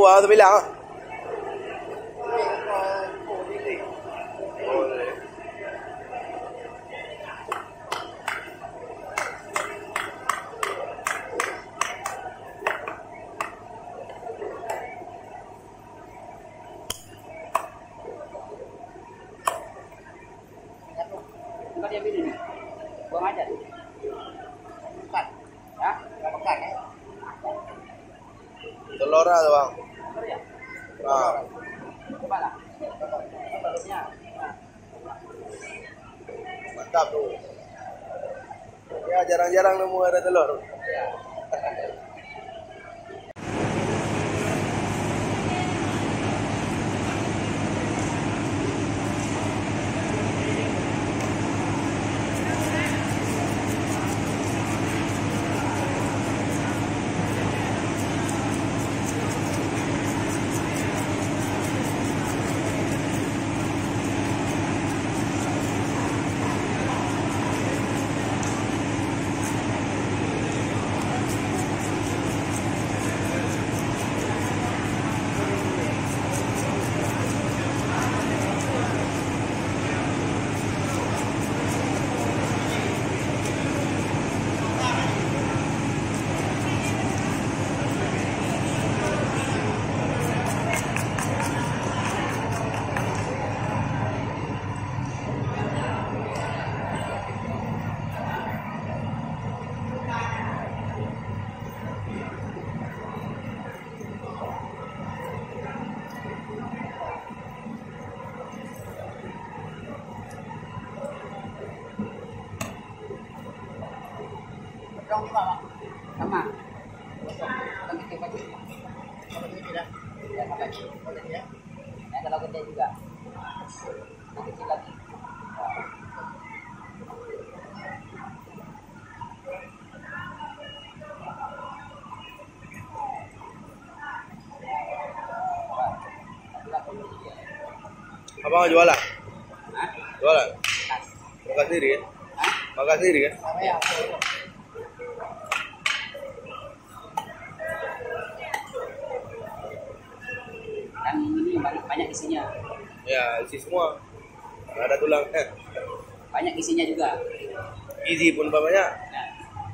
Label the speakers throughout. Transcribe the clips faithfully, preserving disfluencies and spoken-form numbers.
Speaker 1: tua tu bilang ah.
Speaker 2: Dia bini ni. Buang aja tu. Bukan. Ya? Bukan ya.
Speaker 1: Telur tu bang.
Speaker 2: Telur ya?
Speaker 1: Ah.
Speaker 2: Coba lah. Telurnya.
Speaker 1: Mantap tu. Ya jarang-jarang nemu ada telur.
Speaker 2: Ya. Potong juga, Pak. Sama. Potong kecil-kecil. Potong kecil dah. Ya, sama kecil. Potong ya. Ya, kalau gede juga. Yang kecil lagi.
Speaker 1: Abang jualan?
Speaker 2: Hah?
Speaker 1: Jualan? Makan sendiri kan?
Speaker 2: Hah?
Speaker 1: Makan sendiri kan?
Speaker 2: Ya. Kan ini banyak, banyak isinya.
Speaker 1: Ya, isi semua. Ada tulang. Eh.
Speaker 2: Banyak isinya juga.
Speaker 1: Gizi pun banyak.
Speaker 2: Ya.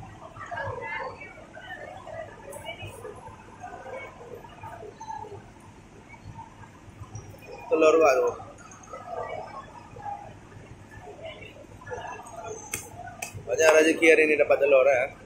Speaker 1: Telur juga tu. Banyak rezeki hari ini dapat telur ya.